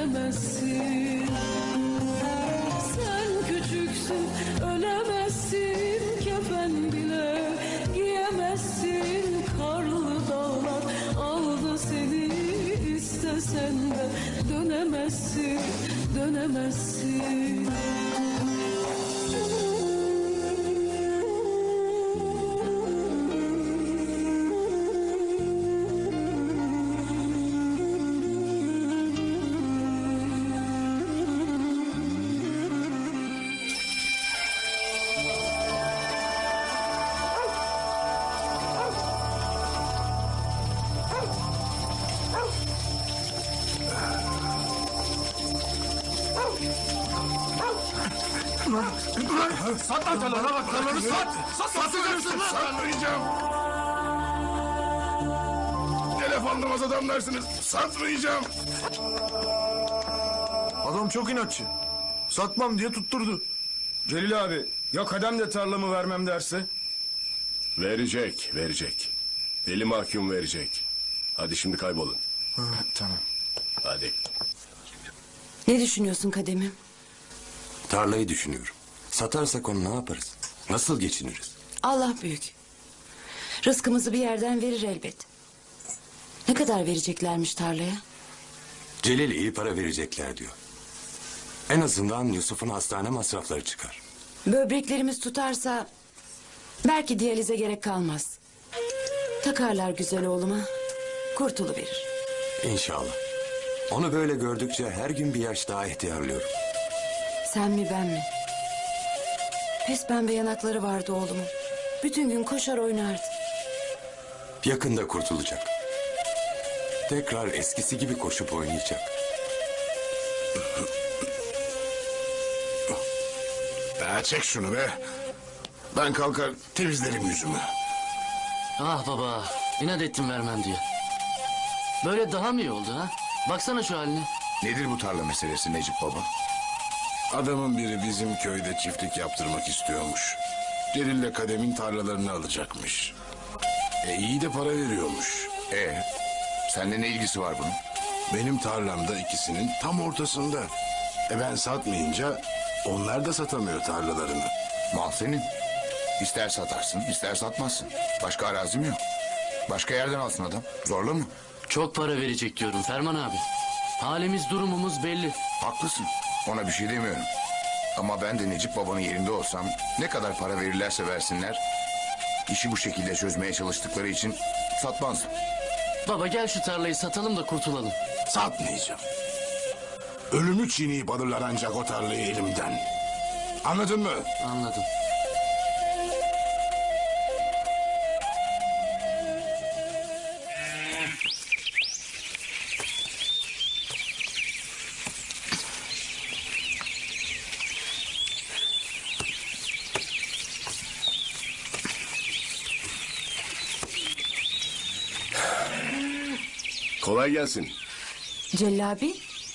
dönemezsin. Sen küçüksün, ölemezsin, kefen bile giyemezsin. Karlı dağlar aldı seni, istesen de dönemezsin, dönemezsin. Sat lan tarlaları, bak tarlaları sat! Satacaksın lan! Satmayacağım! Telef anlamaz adamlarsınız, satmayacağım! Adam çok inatçı. Satmam diye tutturdu. Celil abi, ya Kadem de tarlamı vermem derse? Verecek, verecek. Deli mahkum verecek. Hadi şimdi kaybolun. Ha, tamam. Hadi. Ne düşünüyorsun Kadem'im? Tarlayı düşünüyorum. Satarsak onu ne yaparız? Nasıl geçiniriz? Allah büyük. Rızkımızı bir yerden verir elbet. Ne kadar vereceklermiş tarlaya? Celil iyi para verecekler diyor. En azından Yusuf'un hastane masrafları çıkar. Böbreklerimiz tutarsa belki diyalize gerek kalmaz. Takarlar güzel oğluma, kurtuluverir. İnşallah. Onu böyle gördükçe her gün bir yaş daha ihtiyarlıyorum. Sen mi ben mi? Pes pembe yanakları vardı oğlumun. Bütün gün koşar oynardı. Yakında kurtulacak. Tekrar eskisi gibi koşup oynayacak. Daha çek şunu be. Ben kalkar temizlerim yüzümü. Ah baba, inat ettim vermem diye. Böyle daha mı iyi oldu ha? Baksana şu haline. Nedir bu tarla meselesi Necip baba? Adamın biri bizim köyde çiftlik yaptırmak istiyormuş. Celil'le Kadem'in tarlalarını alacakmış. İyi de para veriyormuş. Seninle ne ilgisi var bunun? Benim tarlamda ikisinin tam ortasında. Ben satmayınca onlar da satamıyor tarlalarını. Mal senin. İster satarsın, ister satmazsın. Başka arazim yok. Başka yerden alsın adam. Zorla mı? Çok para verecek diyorum Ferman abi. Halimiz durumumuz belli. Haklısın. Ona bir şey demiyorum. Ama ben de Necip babanın yerinde olsam ne kadar para verirlerse versinler, işi bu şekilde çözmeye çalıştıkları için satmazdım. Baba gel şu tarlayı satalım da kurtulalım. Satmayacağım. Ölümü çiğneyip alırlar ancak o tarlayı elimden. Anladın mı? Anladım. Kolay gelsin. Celil abi.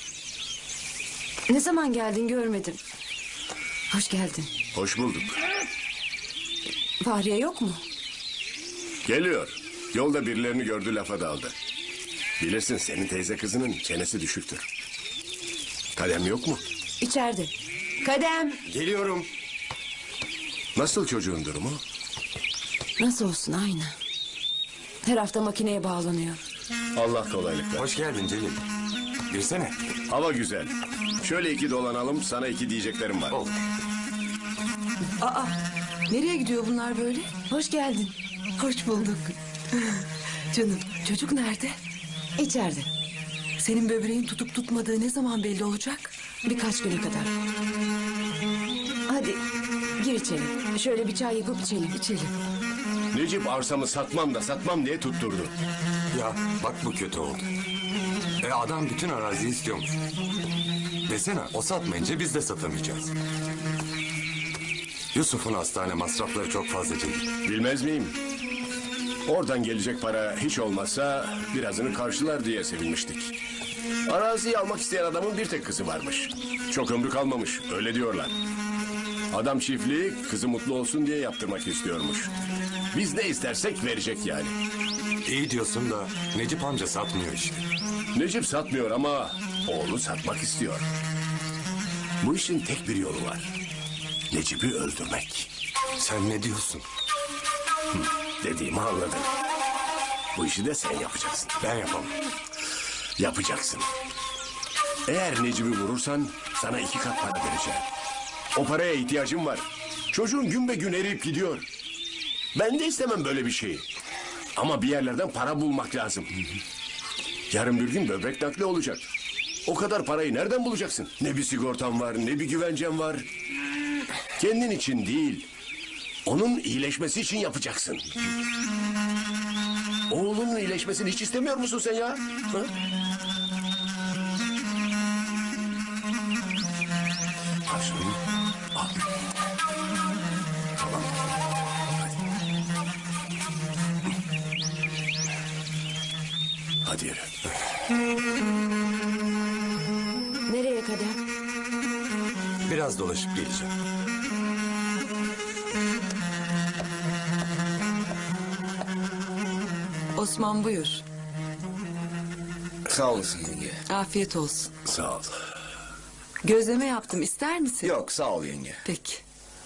Ne zaman geldin görmedim. Hoş geldin. Hoş bulduk. Fahriye yok mu? Geliyor. Yolda birilerini gördü, lafa daldı. Bilirsin senin teyze kızının çenesi düşüktür. Kadem yok mu? İçeride. Kadem. Geliyorum. Nasıl çocuğun durumu? Nasıl olsun aynı. Her hafta makineye bağlanıyor. Allah kolaylık ver. Hoş geldin Celil. Girsene. Hava güzel. Şöyle iki dolanalım, sana iki diyeceklerim var. Ol. Nereye gidiyor bunlar böyle? Hoş geldin. Hoş bulduk. Canım, çocuk nerede? İçeride. Senin böbreğin tutup tutmadığı ne zaman belli olacak? Birkaç güne kadar. Hadi gir içeri. Şöyle bir çay yapıp içelim. İçelim. Necip arsamı satmam da satmam diye tutturdu. Ya bak bu kötü oldu. Adam bütün araziyi istiyormuş. Desene o satmayınca biz de satamayacağız. Yusuf'un hastane masrafları çok fazla Celil. Bilmez miyim? Oradan gelecek para hiç olmazsa birazını karşılar diye sevinmiştik. Araziyi almak isteyen adamın bir tek kızı varmış. Çok ömrü kalmamış, öyle diyorlar. Adam çiftliği kızı mutlu olsun diye yaptırmak istiyormuş. Biz ne istersek verecek yani. İyi diyorsun da Necip amca satmıyor işte. Necip satmıyor ama Oğlu satmak istiyor. Bu işin tek bir yolu var. Necip'i öldürmek. Sen ne diyorsun? Dediğimi anladın. Bu işi de sen yapacaksın. Ben yapamam. Yapacaksın. Eğer Necip'i vurursan sana 2 kat para vereceğim. O paraya ihtiyacım var. Çocuğun gün be gün eriyip gidiyor. Ben de istemem böyle bir şeyi. Ama bir yerlerden para bulmak lazım. Yarın bir gün böbrek nakli olacak. O kadar parayı nereden bulacaksın? Ne bir sigortan var, ne bir güvencen var. Kendin için değil, onun iyileşmesi için yapacaksın. Oğlunun iyileşmesini hiç istemiyor musun sen ya? Ha? Al şunu, al. Tamam. Hadi yürü. Nereye Kadem? Biraz dolaşıp geleceğim. Osman buyur. Sağ olasın yenge. Afiyet olsun. Sağ ol. Gözleme yaptım, ister misin? Yok sağ ol yenge. Peki.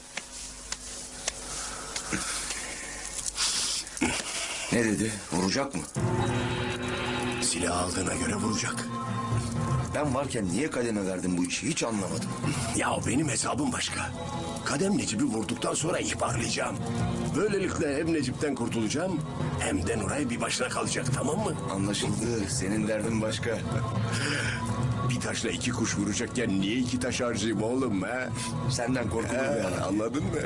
Ne dedi? Vuracak mı? Silah aldığına göre vuracak. Ben varken niye kademe verdin bu işi hiç anlamadım. Ya benim hesabım başka. Kadem Necip'i vurduktan sonra ihbarlayacağım. Böylelikle hem Necip'ten kurtulacağım hem de Nuray bir başına kalacak, tamam mı? Anlaşıldı. Senin derdin başka. Bir taşla 2 kuş vuracakken niye 2 taş harcayayım oğlum ha? Senden korkulur yani. Anladın mı?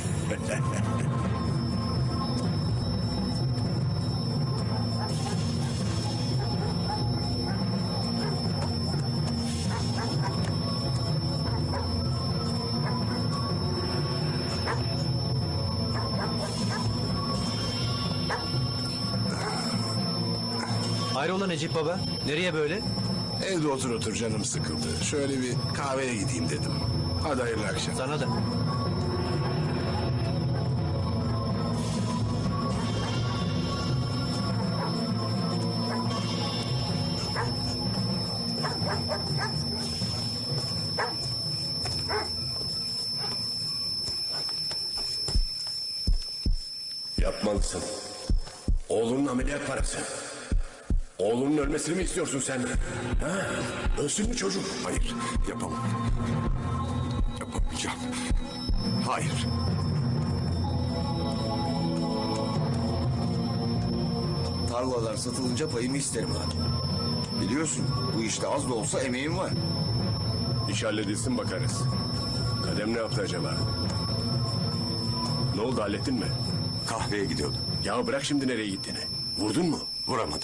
Hayrola Necip Baba? Nereye böyle? Evde otur canım sıkıldı. Şöyle bir kahveye gideyim dedim. Hadi hayırlı akşam. Sana da. Yapmalısın. Oğlunun ameliyat parası. Oğlunun ölmesini mi istiyorsun sen? Ha? Ölsün mü çocuk? Hayır, yapamam. Yapamayacağım. Hayır. Tarlalar satılınca payımı isterim abi. Biliyorsun bu işte az da olsa emeğim var. İş halledilsin bakarız. Kadem ne yaptı acaba? Ne oldu, hallettin mi? Kahveye gidiyordum. Ya bırak şimdi nereye gittiğini. Vurdun mu? Vuramadım.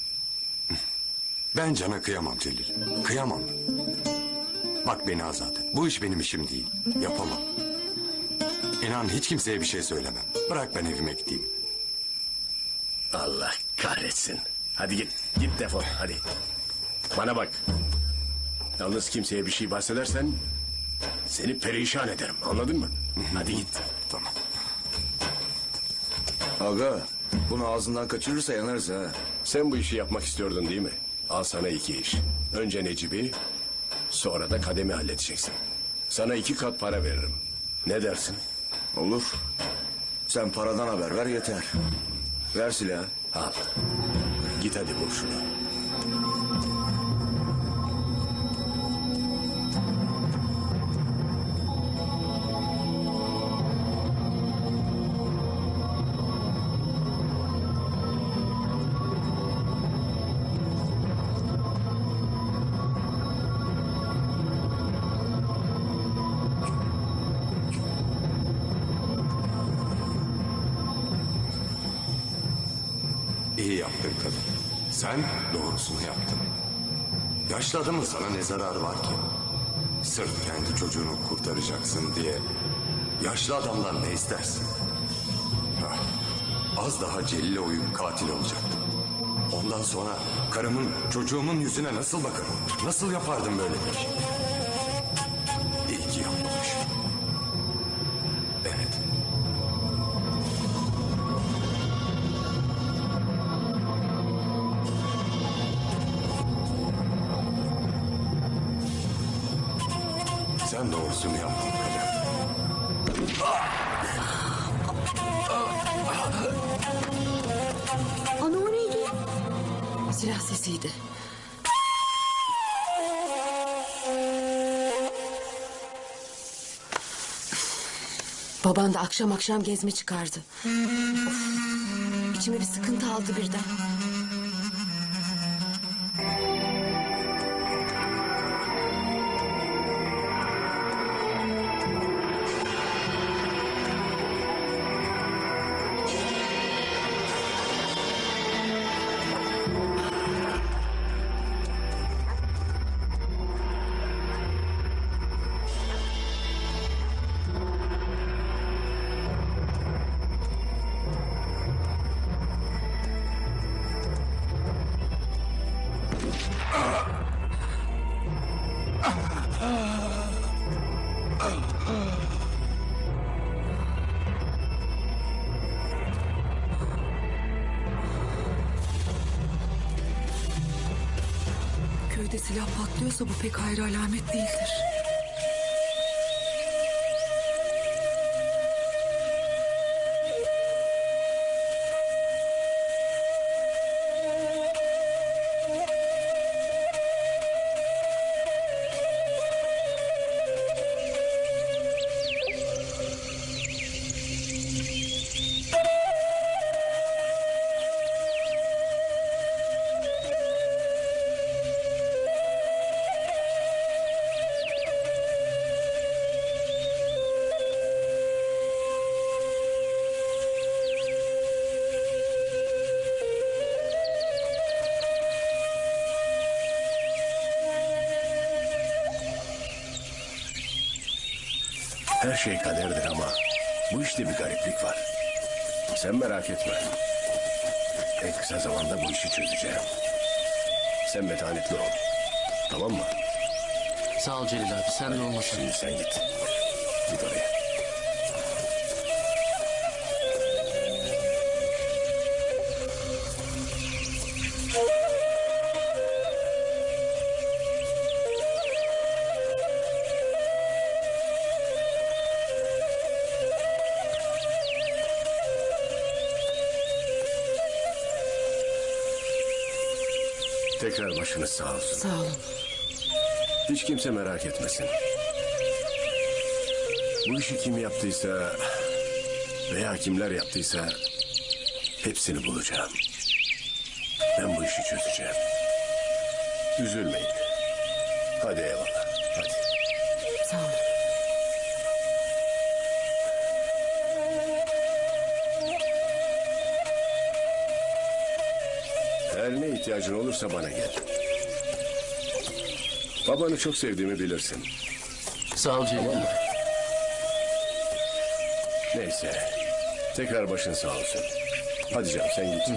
Ben Can'a kıyamam Celil. Kıyamam. Bak beni Azade. Bu iş benim işim değil. Yapamam. İnan hiç kimseye bir şey söylemem. Bırak ben evime gideyim. Allah kahretsin. Hadi git. Git defol hadi. Bana bak. Yalnız kimseye bir şey bahsedersen seni perişan ederim. Anladın mı? Hadi git. Tamam. Aga bunu ağzından kaçırırsa yanarız ha. Sen bu işi yapmak istiyordun değil mi? Al sana 2 iş. Önce Necip'i, sonra da Kadem'i halledeceksin. Sana 2 kat para veririm. Ne dersin? Olur. Sen paradan haber ver yeter. Ver silahı. Al. Git hadi vur şunu. İyi yaptın kadın. Sen doğrusunu yaptın. Yaşlı adamın sana ne zararı var ki? Sırf kendi çocuğunu kurtaracaksın diye. Yaşlı adamdan ne istersin? Ah, az daha Celil'e uyup katil olacaktım. Ondan sonra karımın, çocuğumun yüzüne nasıl bakarım? Nasıl yapardım böyle bir şey? İyi ki yapmamışım. Evet. doğrusunu yaptım Kader. Ana o neydi? Silah sesiydi. Baban da akşam akşam gezme çıkardı. Of, içime bir sıkıntı aldı birden. Köyde silah patlıyorsa bu pek hayır alamet değildir. Her şey kaderdir ama bu işte bir gariplik var. Sen merak etme. En kısa zamanda bu işi çözeceğim. Sen metanetli ol. Tamam mı? Sağ ol Celil abi, sen de olmasın. Şimdi sen git. Git oraya. Tekrar başınız sağ olsun. Sağ olun. Hiç kimse merak etmesin. Bu işi kim yaptıysa veya kimler yaptıysa hepsini bulacağım. Ben bu işi çözeceğim. Üzülmeyin. Hadi eyvallah. Hadi. Sağ olun. Her ne ihtiyacın olursa bana gel. Babanı çok sevdiğimi bilirsin. Sağ ol Celil abi. Neyse. Tekrar başın sağ olsun. Hadi canım sen git.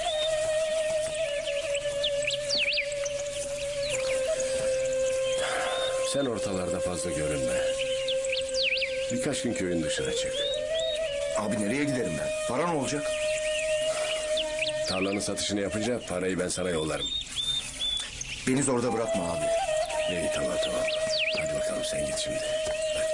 Sen ortalarda fazla görünme. Birkaç gün köyün dışına çık. Abi nereye giderim ben? Para ne olacak? Tarlanın satışını yapınca parayı ben sana yollarım. Beni zorda bırakma abi. İyi tamam. Hadi bakalım sen git şimdi. Hadi.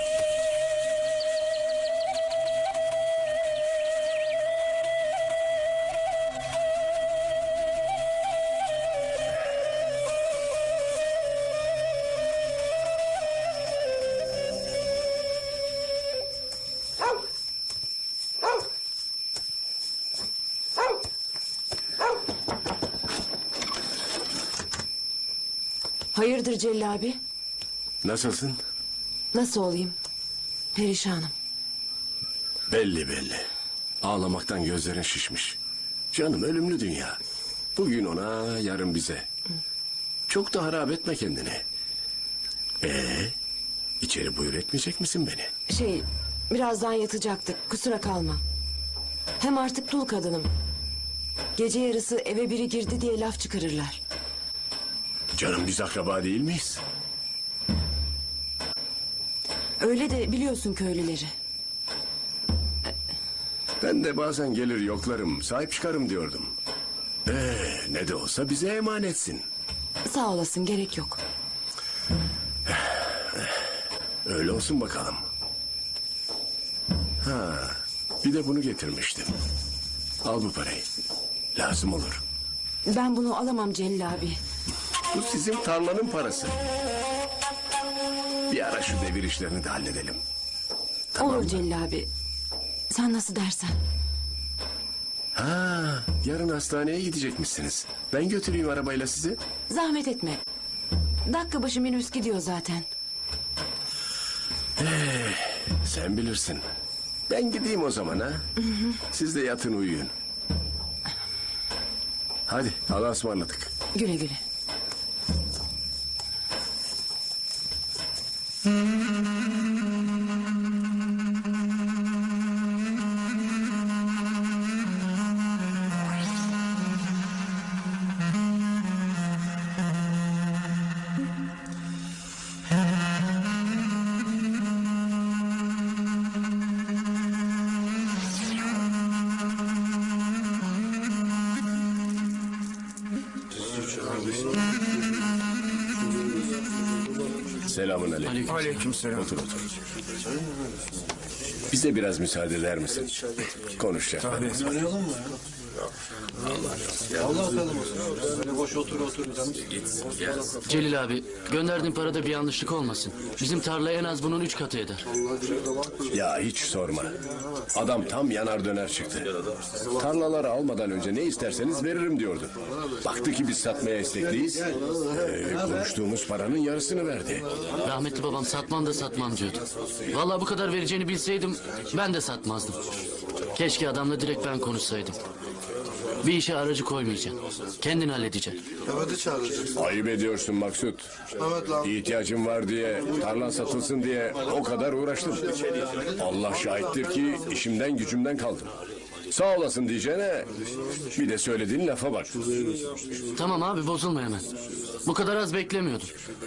Hayırdır Celil abi? Nasılsın? Nasıl olayım? Perişanım. Belli. Ağlamaktan gözlerin şişmiş. Canım ölümlü dünya. Bugün ona, yarın bize. Çok da harap etme kendini. İçeri buyur etmeyecek misin beni? Birazdan yatacaktık. Kusura kalma. Hem artık dul kadınım. Gece yarısı eve biri girdi diye laf çıkarırlar. Canım biz akraba değil miyiz? Öyle de biliyorsun köylüleri. Ben de bazen gelir yoklarım, sahip çıkarım diyordum. Ne de olsa bize emanetsin. Sağ olasın, gerek yok. öyle olsun bakalım. Ha, bir de bunu getirmiştim. Al bu parayı. Lazım olur. Ben bunu alamam Celil abi. Bu sizin tarlanın parası. Bir ara şu devir işlerini de halledelim. Tamam Olur mı? Celil abi. Sen nasıl dersen. Ha, yarın hastaneye gidecekmişsiniz. Ben götüreyim arabayla sizi. Zahmet etme. Dakika başı minibüs gidiyor zaten. Sen bilirsin. Ben gideyim o zaman ha. Siz de yatın uyuyun. Hadi Allah'a ısmarladık. Güle güle. Selamun aleyküm. Aleykümselam. Otur otur. Bize biraz müsaade eder misin? Konuşacak. Tabii. Celil abi gönderdiğin parada bir yanlışlık olmasın. Bizim tarla en az bunun 3 katı eder. Ya hiç sorma. Adam tam yanar döner çıktı. Tarlaları almadan önce ne isterseniz veririm diyordu. Baktı ki biz satmaya istekliyiz. Konuştuğumuz paranın yarısını verdi. Rahmetli babam satmam da satmam diyordu. Vallahi bu kadar vereceğini bilseydim ben de satmazdım. Keşke adamla direkt ben konuşsaydım. Bir işe aracı koymayacaksın. Kendin halledeceksin. Ayıp ediyorsun Maksut. İhtiyacım var diye, tarlan satılsın diye o kadar uğraştım. Allah şahittir ki işimden gücümden kaldım. Sağ olasın diyeceğine bir de söylediğin lafa bak. Tamam abi bozulma hemen. Bu kadar az beklemiyordum.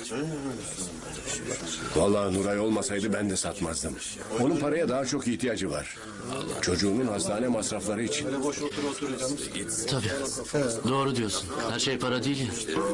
Vallahi Nuray olmasaydı ben de satmazdım. Onun paraya daha çok ihtiyacı var. Çocuğunun hastane masrafları için. Tabii. Doğru diyorsun. Her şey para değil ya.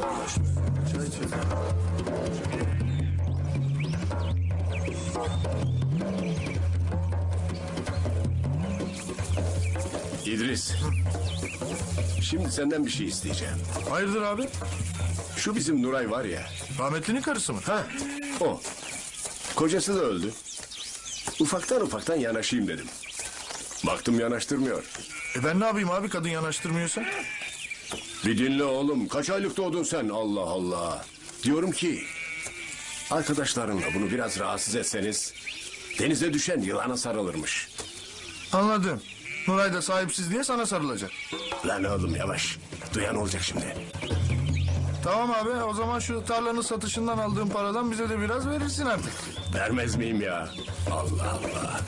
İdris. Şimdi senden bir şey isteyeceğim. Hayırdır abi? Şu bizim Nuray var ya. Rahmetlinin karısı mı? Ha, o. Kocası da öldü. Ufaktan yanaşayım dedim. Baktım yanaştırmıyor. Ben ne yapayım abi kadın yanaştırmıyorsa? Bir dinle oğlum. Kaç aylık doğdun sen? Allah Allah. Diyorum ki arkadaşlarınla bunu biraz rahatsız etseniz denize düşen yılana sarılırmış. Anladım. Nuray da sahipsiz diye sana sarılacak. Lan oğlum yavaş. Duyan olacak şimdi. Tamam abi o zaman şu tarlanın satışından aldığın paradan bize de biraz verirsin artık. Vermez miyim ya? Allah Allah.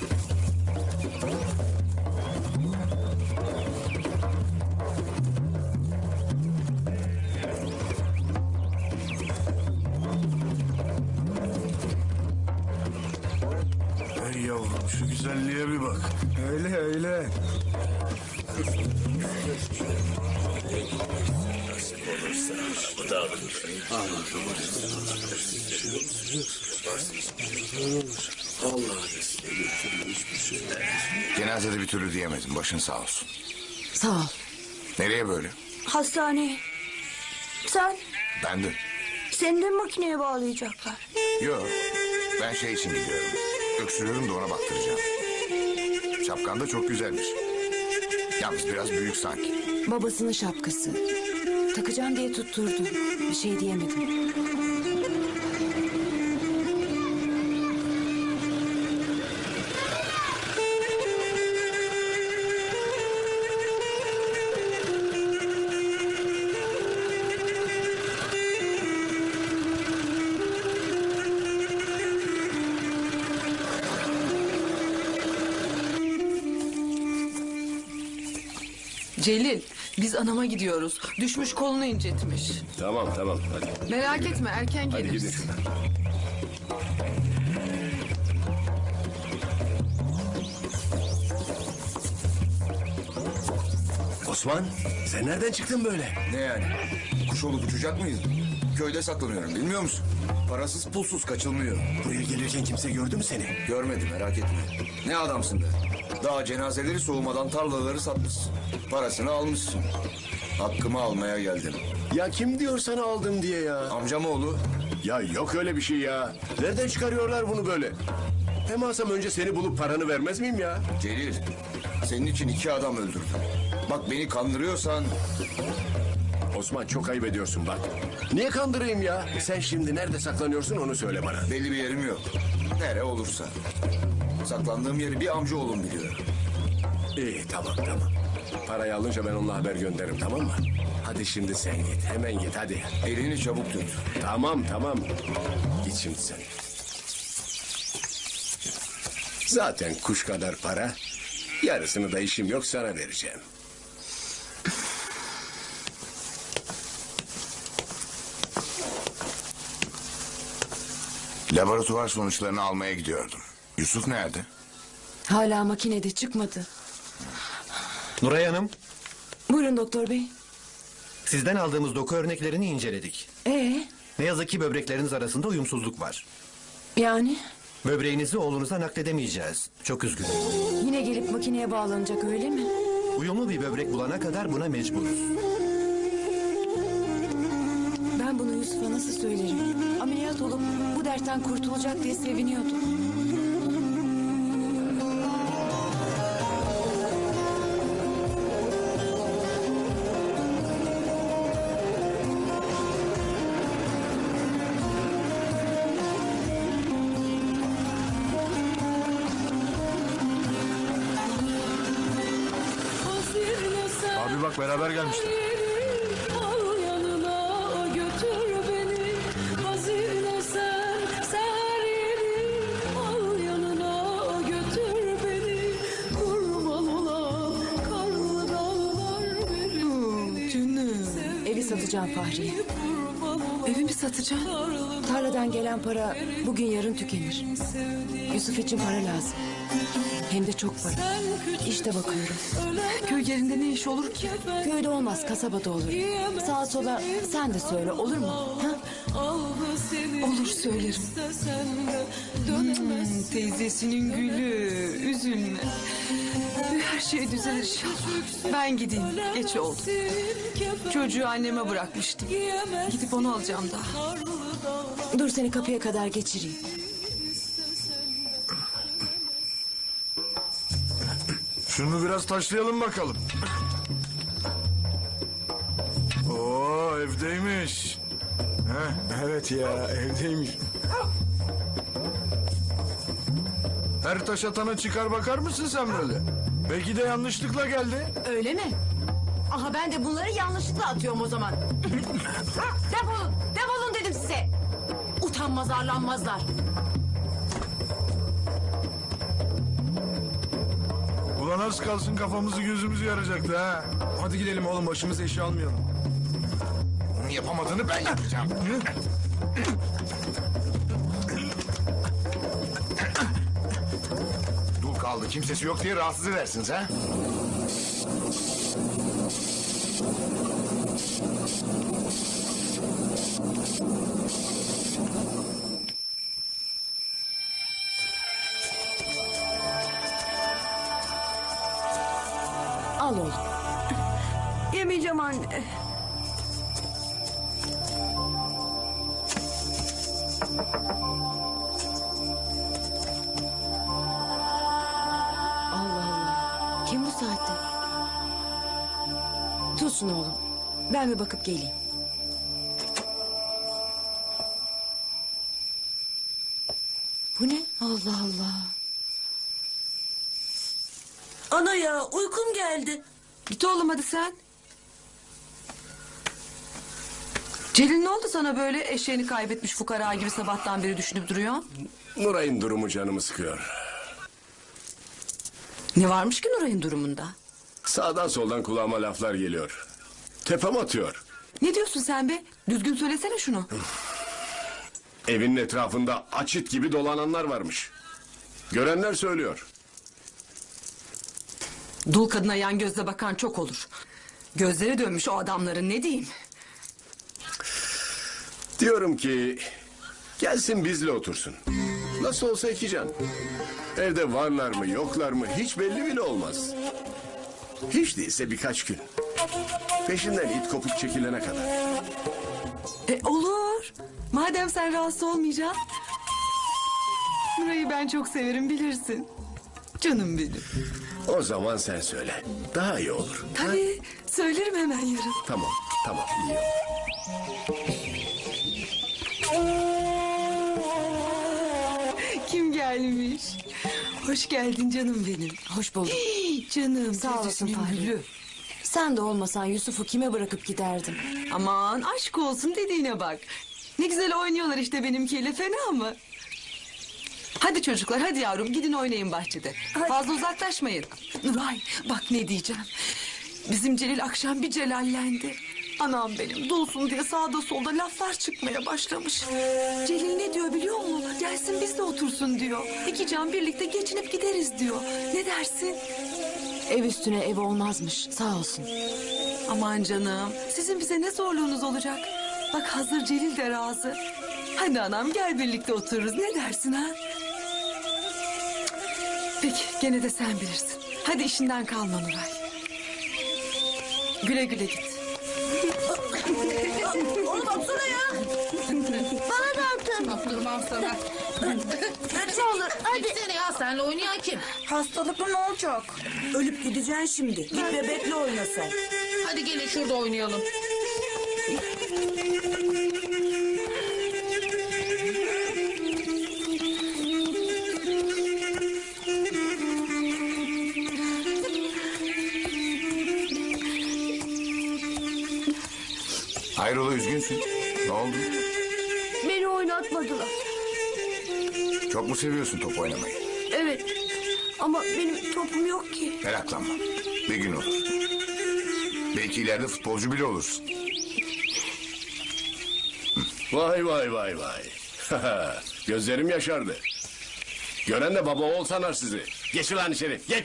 Ey yavrum şu güzelliğe bir bak. Öyle öyle. Cenazede bir türlü diyemedim. Başın sağ olsun. Sağ ol. Nereye böyle? Hastaneye. Sen? Ben de. Seni de makineye bağlayacaklar. Yok. Ben şey için gidiyorum. Öksürüyorum da ona baktıracağım. Şapkan da çok güzelmiş. Yalnız biraz büyük sanki. Babasının şapkası. Takacağım diye tutturdum. Bir şey diyemedim. Celil, biz anama gidiyoruz. Düşmüş kolunu incitmiş. Tamam hadi. Merak etme, erken Hadi geliriz. gidin şuradan. Osman sen nereden çıktın böyle? Ne yani? Kuş olup uçacak mıyız? Köyde saklanıyorum bilmiyor musun? parasız pulsuz kaçılmıyor. Buraya gelirken kimse gördü mü seni? Görmedi, merak etme. Ne adamsın be. Daha cenazeleri soğumadan tarlaları satmışsın. Parasını almışsın. Hakkımı almaya geldim. Ya kim diyor sana aldım diye ya? Amcamoğlu. Ya yok öyle bir şey ya. Nereden çıkarıyorlar bunu böyle? Hem alsam önce seni bulup paranı vermez miyim ya? Celil, senin için 2 adam öldürdüm. Bak beni kandırıyorsan... Osman çok ayıp ediyorsun bak. Niye kandırayım ya? Sen şimdi nerede saklanıyorsun onu söyle bana. Belli bir yerim yok. Nere olursa. Saklandığım yeri bir amcaoğlum biliyor. İyi tamam. Parayı alınca ben onunla haber gönderirim tamam mı? Hadi şimdi sen git. Hemen git hadi. Elini çabuk tut. Tamam. Git şimdi sen. Zaten kuş kadar para. Yarısını da işim yok sana vereceğim. Laboratuvar sonuçlarını almaya gidiyordum. Yusuf nerede? Hala makinede çıkmadı. Nuray Hanım, Buyurun doktor bey. sizden aldığımız doku örneklerini inceledik. Ne yazık ki böbrekleriniz arasında uyumsuzluk var. Yani? Böbreğinizi oğlunuza nakledemeyeceğiz. Çok üzgünüm. Yine gelip makineye bağlanacak öyle mi? Uyumlu bir böbrek bulana kadar buna mecburuz. Ben bunu Yusuf'a nasıl söylerim? Ameliyat olup bu dertten kurtulacak diye seviniyordu. Abi bak beraber gelmişler. Al yanına götür beni. Hazine sen serini. Al yanına götür beni. Kurban olan karlı dağlar benim. Evi satacağım Fahriye. Evi mi satacağım? Tarladan gelen para bugün yarın tükenir. Yusuf için para lazım. Hem de çok para. İşte bakıyorum. Köy yerinde ne iş olur ki? Köyde olmaz, kasabada olur. Sağa sola sen de söyle, olur mu? Ha? Olur söylerim. Teyzesinin gülü, üzülme. Her şey düzelir inşallah. Ben gideyim, geç oldu. Çocuğu anneme bırakmıştım. Gidip onu alacağım daha. Dur seni kapıya kadar geçireyim. Şunu biraz taşlayalım bakalım. Oo evdeymiş. Evet ya evdeymiş. Her taş atana çıkar bakar mısın sen böyle? Belki de yanlışlıkla geldi. Öyle mi? Aha ben de bunları yanlışlıkla atıyorum o zaman. Defolun, defolun dedim size. Utanmaz arlanmazlar. Ulan az kalsın kafamızı gözümüzü yaracaktı ha. Hadi gidelim oğlum başımız eşi almayalım. Onun yapamadığını ben yapacağım. Dul kaldı kimsesi yok diye rahatsız edersiniz ha? Al oğlum. Yemeyeceğim anne. Allah Allah. Kim bu saatte? Tut şunu oğlum. Ben bir bakıp geleyim. Bu ne? Allah Allah. Ana ya uykum geldi. Git oğlum hadi sen. Celil ne oldu sana böyle eşeğini kaybetmiş fukara gibi sabahtan beri düşünüp duruyor? Nuray'ın durumu canımı sıkıyor. Ne varmış ki Nuray'ın durumunda? Sağdan soldan kulağıma laflar geliyor. Tepem atıyor. Ne diyorsun sen be? Düzgün söylesene şunu. Evinin etrafında açıt gibi dolananlar varmış. Görenler söylüyor. Dul kadına yan gözle bakan çok olur. Gözleri dönmüş o adamların ne diyeyim? Diyorum ki Gelsin bizle otursun. Nasıl olsa iki can. Evde varlar mı yoklar mı hiç belli bile olmaz. Hiç değilse birkaç gün. Peşinden it kopuk çekilene kadar. Olur. Madem sen rahatsız olmayacaksın. Nuray'ı ben çok severim bilirsin. Canım benim. O zaman sen söyle. Daha iyi olur. Tabii söylerim hemen yarın. Tamam, tamam iyi olur. Kim gelmiş? Hoş geldin canım benim. Hoş bulduk. Canım. Sağ olasın teyzesinin Fahri. gülü. Sen de olmasan Yusuf'u kime bırakıp giderdim? Aman aşk olsun dediğine bak. Ne güzel oynuyorlar işte benimkiyle, fena mı? Hadi çocuklar, hadi yavrum, gidin oynayın bahçede. Fazla uzaklaşmayın. Nuray bak ne diyeceğim. Bizim Celil akşam bir celallendi. Anam benim dulsun diye sağda solda laflar çıkmaya başlamış. Celil ne diyor biliyor musun? Gelsin bizle otursun diyor. İki can birlikte geçinip gideriz diyor. Ne dersin? Ev üstüne ev olmazmış, sağ olsun. Aman canım, sizin bize ne zorluğunuz olacak? Bak hazır Celil de razı. Hadi anam gel birlikte otururuz, ne dersin ha? Peki gene de sen bilirsin. Hadi işinden kalma Nuray. Güle güle git. Oğlum baksana ya. Bana da atın. Durmam sana. Ne olur hadi. Gitsene ya, senle oynayan kim? Hastalıklı ne olacak? Ölüp gideceksin şimdi. Git bebekle oyna sen. Hadi gelin şurada oynayalım. Hayrola üzgünsün. Ne oldu? Beni oynatmadılar. Çok mu seviyorsun top oynamayı? Evet. Ama benim topum yok ki. Meraklanma. Bir gün olur. Belki ileride futbolcu bile olursun. Vay vay vay vay. Gözlerim yaşardı. Gören de baba oğul sanar sizi. Geç ulan içeri, geç.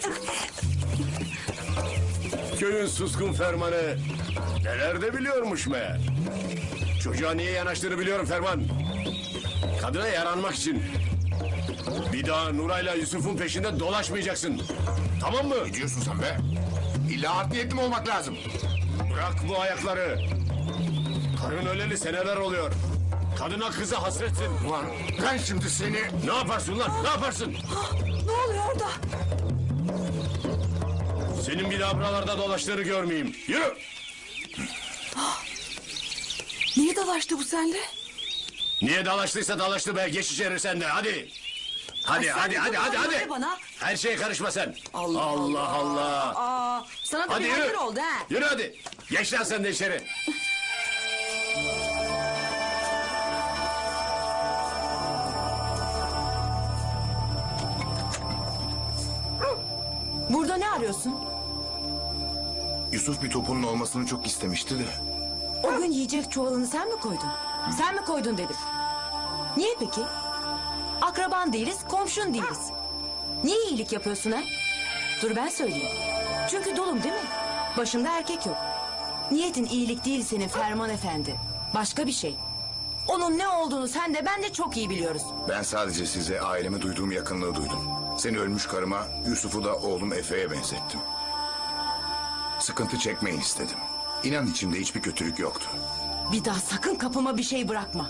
Köyün suskun fermanı neler de biliyormuş meğer. Çocuğa niye yanaştığını biliyorum Ferman. Kadına yaranmak için. Bir daha Nuray'la Yusuf'un peşinde dolaşmayacaksın. Tamam mı? Ne diyorsun sen be? İlla art niyetli mi olmak lazım? Bırak bu ayakları. Karın öleli seneler oluyor. Kadına kıza hasretsin. Ulan ben şimdi seni... Ne yaparsın lan? Ne yaparsın? Ne oluyor orada? Senin bir daha buralarda dolaştığını görmeyeyim. Yürü. Niye dalaştı bu senle? Niye dalaştıysa dalaştı be. Geç içeri sen de hadi. Hadi Ay, sen hadi de hadi dokunma hadi. öyle bana. Her şeye karışma sen. Allah Allah. Allah. Aa, sana da Hadi bir yürü. hazır oldu ha. Yürü hadi. Geç lan sen de içeri. Burada ne arıyorsun? Yusuf bir topunun olmasını çok istemişti de. O gün yiyecek çuvalını sen mi koydun? Sen mi koydun dedim. Niye peki? Akraban değiliz, komşun değiliz. Niye iyilik yapıyorsun ha? Dur ben söyleyeyim. Çünkü dolum değil mi? Başımda erkek yok. Niyetin iyilik değil senin Ferman Efendi. Başka bir şey. Onun ne olduğunu sen de ben de çok iyi biliyoruz. Ben sadece size aileme duyduğum yakınlığı duydum. Seni ölmüş karıma, Yusuf'u da oğlum Efe'ye benzettim. Sıkıntı çekmeyin istedim. İnan içimde hiçbir kötülük yoktu. Bir daha sakın kapıma bir şey bırakma.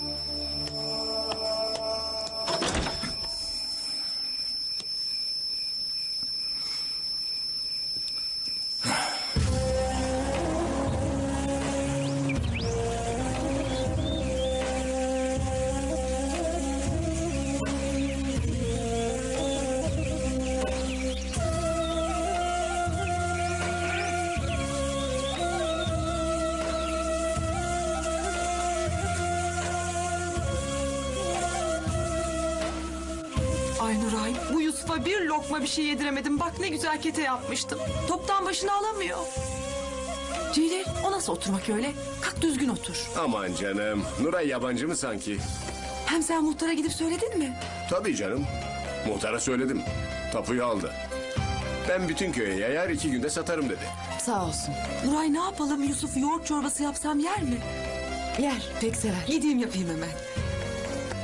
Ay Nuray, bu Yusuf'a bir lokma bir şey yediremedim. Bak ne güzel kete yapmıştım. Toptan başını alamıyor. Celil, o nasıl oturmak öyle? Kalk düzgün otur. Aman canım. Nuray yabancı mı sanki? Hem sen muhtara gidip söyledin mi? Tabii canım. Muhtara söyledim. Tapuyu aldı. Ben bütün köye yayar 2 günde satarım dedi. Sağ olsun. Nuray ne yapalım? Yusuf yoğurt çorbası yapsam yer mi? Yer, pek sever. Gideyim yapayım hemen.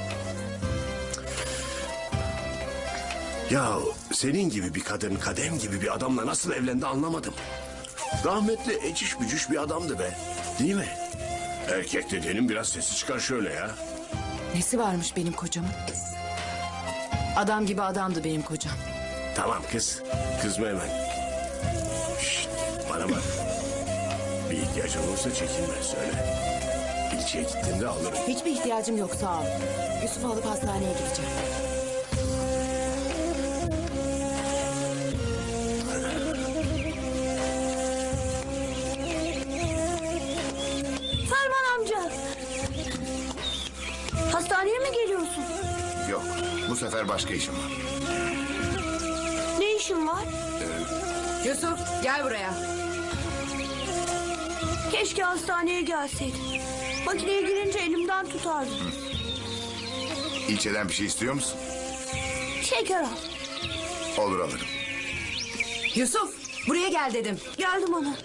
Ya senin gibi bir kadın Kadem gibi bir adamla nasıl evlendi anlamadım. Rahmetli eciş bücüş bir adamdı be. Değil mi? Erkek dediğinin biraz sesi çıkar şöyle ya. Nesi varmış benim kocamın? Adam gibi adamdı benim kocam. Tamam kız. Kızma hemen. Şşt, bana bak. Bir ihtiyacın olursa çekinme söyle. İlçeye gittiğinde alırım. Hiçbir ihtiyacım yok sağ ol. Yusuf'u alıp hastaneye gideceğim. Ferman amca. Hastaneye mi geliyorsun? Yok, bu sefer başka işim var. Ne işin var? Yusuf gel buraya. Keşke hastaneye gelseydin. Makineye girince elimden tutardın. İlçeden bir şey istiyor musun? Şeker al. Olur alırım. Yusuf buraya gel dedim. Geldim ana.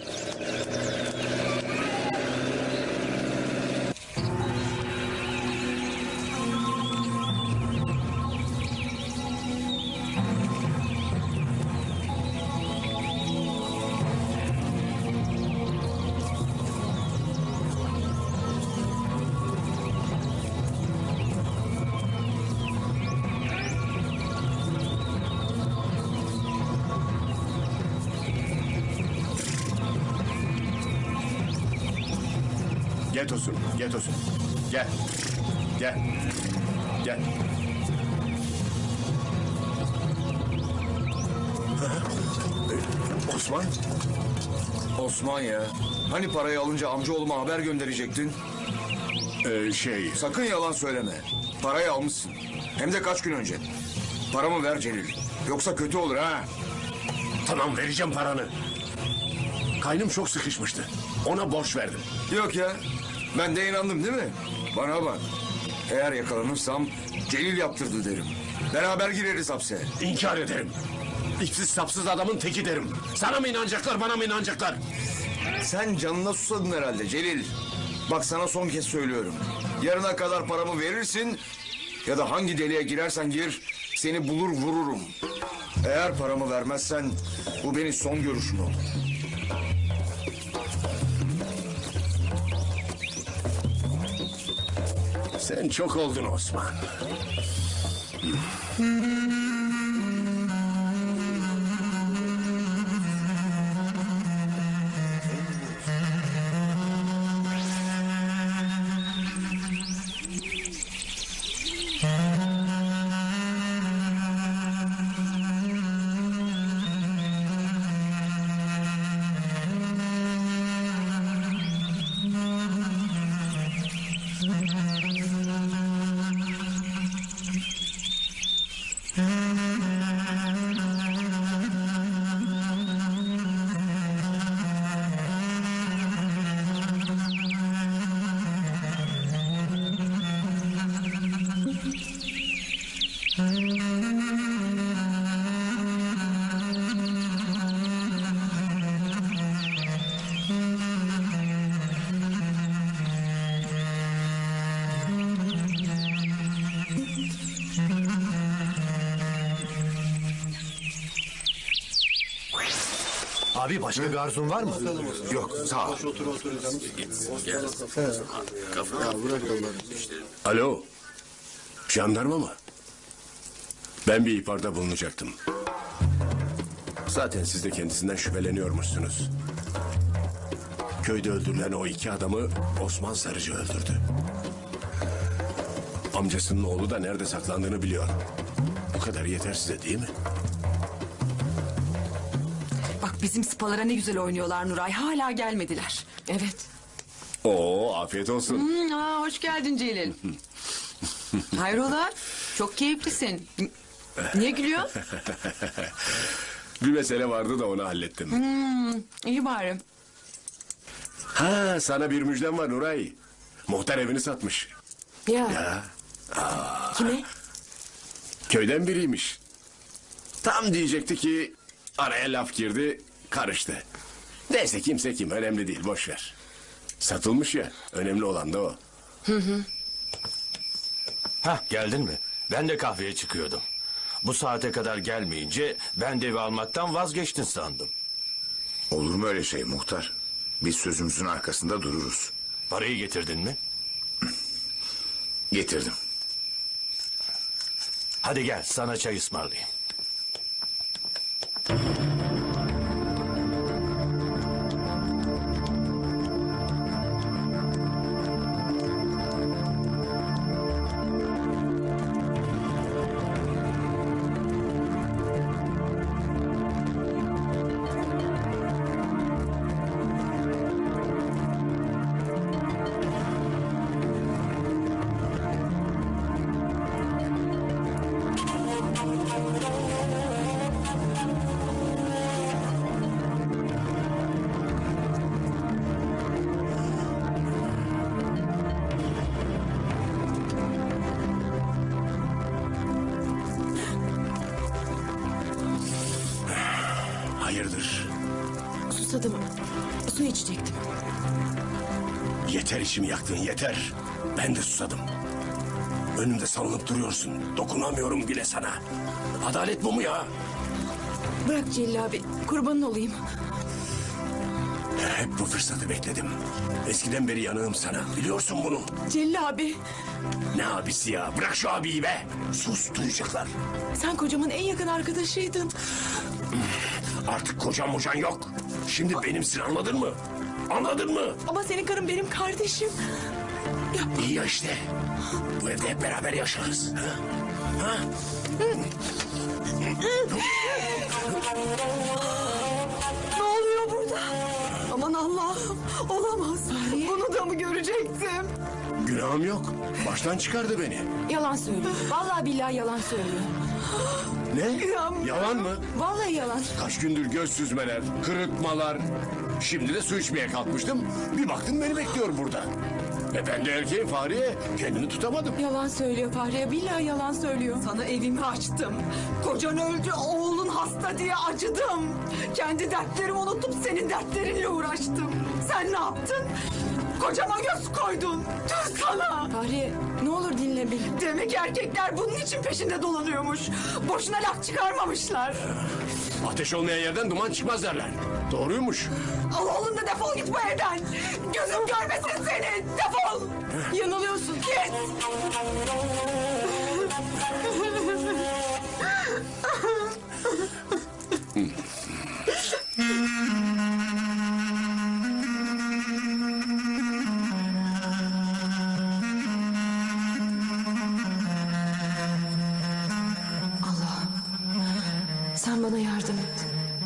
Gel Tosun, gel Tosun. Gel. Gel. Gel. Osman. Osman ya. Hani parayı alınca amcaoğluma haber gönderecektin? Sakın yalan söyleme. Parayı almışsın. Hem de kaç gün önce. Paramı ver Celil. Yoksa kötü olur ha. Tamam vereceğim paranı. Kaynım çok sıkışmıştı. Ona borç verdim. Yok ya. Ben de inandım değil mi? Bana bak. Eğer yakalanırsam Celil yaptırdı derim. Beraber gireriz hapse. İnkar ederim. İpsiz sapsız adamın teki derim. Sana mı inanacaklar, bana mı inanacaklar? Sen canına susadın herhalde Celil. Bak sana son kez söylüyorum. Yarına kadar paramı verirsin ya da hangi deliğe girersen gir seni bulur vururum. Eğer paramı vermezsen bu benim son görüşüm olur. Sen çok oldun Osman. Abi başka bir arzun var mı? Yok sağ ol. Alo. Jandarma mı? Ben bir ihbarda bulunacaktım. Zaten siz de kendisinden şüpheleniyormuşsunuz. Köyde öldürülen o iki adamı Osman Sarıcı öldürdü. Amcasının oğlu da nerede saklandığını biliyor. Bu kadar yeter size değil mi? Bak bizim spalara ne güzel oynuyorlar Nuray. Hala gelmediler. Evet. Oo afiyet olsun. Hoş geldin Celil. Hayrola? Çok keyiflisin. Niye gülüyorsun? Bir mesele vardı da onu hallettim. İyi bari. Ha sana bir müjdem var Nuray. Muhtar evini satmış. Ya. Kime? Köyden biriymiş. Tam diyecekti ki araya laf girdi, karıştı. Neyse kimse kim önemli değil, boş ver. Satılmış ya, önemli olan da o. Hah geldin mi? Ben de kahveye çıkıyordum. Bu saate kadar gelmeyince ben de evi almaktan vazgeçtin sandım. Olur mu öyle şey muhtar? Biz sözümüzün arkasında dururuz. Parayı getirdin mi? Getirdim. Hadi gel sana çay ısmarlayayım. Hayırdır? Susadım. Su içecektim. Yeter içimi yaktın yeter. Ben de susadım. Önümde salınıp duruyorsun. Dokunamıyorum bile sana. Adalet bu mu ya? Bırak Celil abi. Kurbanın olayım. Hep bu fırsatı bekledim. Eskiden beri yanığım sana. Biliyorsun bunu. Celil abi. Ne abisi ya? Bırak şu abiyi be. Sus duyacaklar. Sen kocamın en yakın arkadaşıydın. Artık kocan mocan yok. Şimdi benimsin anladın mı? Anladın mı? Ama senin karın benim kardeşim. İyi ya işte. Bu evde hep beraber yaşarız. Ha? Ha? Ne oluyor burada? Aman Allah'ım, olamaz. Bunu da mı görecektim? Günahım yok. Baştan çıkardı beni. Yalan söylüyor. Vallahi billahi yalan söylüyor. Ne? Yalan mı? Vallahi yalan. Kaç gündür göz süzmeler, kırıtmalar. Şimdi de su içmeye kalkmıştım. Bir baktım beni bekliyor burada. Ve ben de erkeğim Fahriye. Kendini tutamadım. Yalan söylüyor Fahriye. Billahi yalan söylüyor. Sana evimi açtım. Kocan öldü, oğlun hasta diye acıdım. Kendi dertlerimi unutup senin dertlerinle uğraştım. Sen ne yaptın? Kocama göz koydun. Tüh sana. Fahriye ne olur dinle beni. Demek erkekler bunun için peşinde dolanıyormuş. Boşuna laf çıkarmamışlar. Ateş olmayan yerden duman çıkmaz derler. Doğruymuş. Al oğlum da defol git bu evden. Gözüm görmesin seni. Defol. Yanılıyorsun. Git. Allah'ım sen bana yardım et.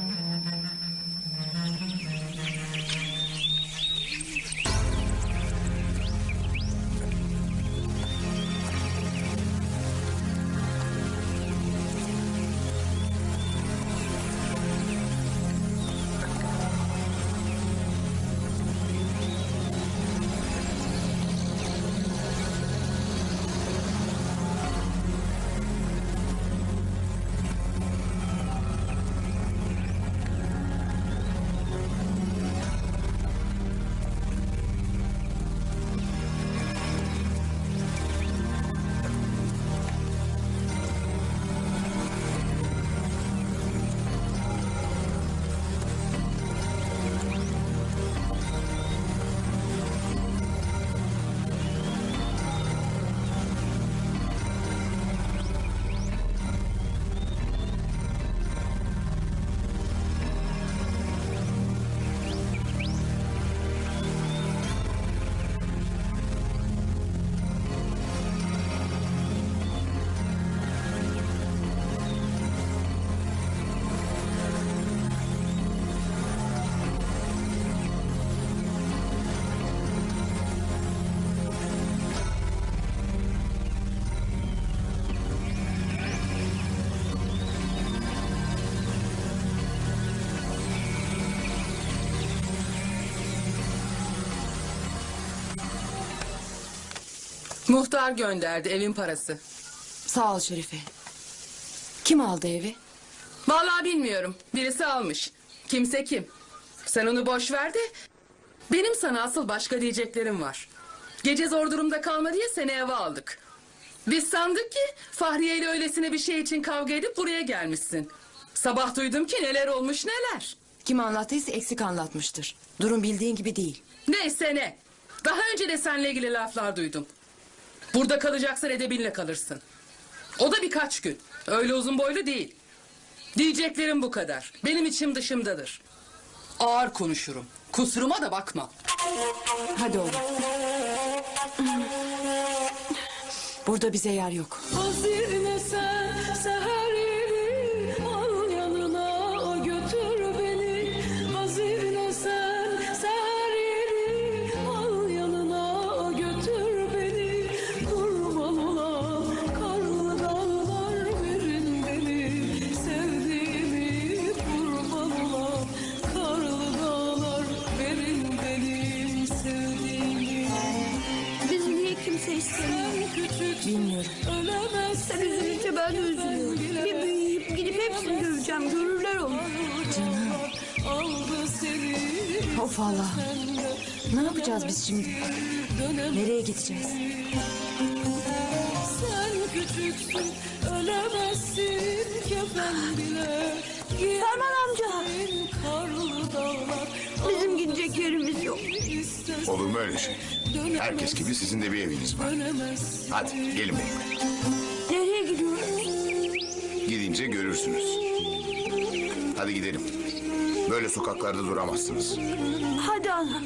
Muhtar gönderdi evin parası. Sağ ol Şerife. Kim aldı evi? Vallahi bilmiyorum. Birisi almış. Kimse kim. Sen onu boş ver de benim sana asıl başka diyeceklerim var. Gece zor durumda kalma diye seni eve aldık. Biz sandık ki Fahriye ile öylesine bir şey için kavga edip buraya gelmişsin. Sabah duydum ki neler olmuş neler. Kim anlattıysa eksik anlatmıştır. Durum bildiğin gibi değil. Neyse ne. Daha önce de seninle ilgili laflar duydum. Burada kalacaksan edebinle kalırsın. O da birkaç gün. Öyle uzun boylu değil. Diyeceklerim bu kadar. Benim içim dışımdadır. Ağır konuşurum. Kusuruma da bakma. Hadi oğlum. Burada bize yer yok. Hazine sen seherleri al yanına o götür beni. Hazine sen seherleri al yanına o götür beni. Kurban olan karlı dağlar verin beni. Sevdiğimi kurban olan karlı dağlar verin beni. Sevdiğimi. Biz niye kimse istemiyor? Bilmiyorum. Sen üzülünce ben de üzülüyorum. Bir büyüyüp gidip hepsini döveceğim. Görürler onu. Of Allah. Ne yapacağız biz şimdi? Nereye gideceğiz? Sen küçüksün, ölemezsin kefen bile. Ferman amca. Karlı dağlar, Bizim gidecek yerimiz yok. Olur mu öyle şey? Herkes gibi sizin de bir eviniz var. Hadi gelin benimle. Nereye gidiyoruz? Gidince görürsünüz. Hadi gidelim. Böyle sokaklarda duramazsınız. Hadi ana.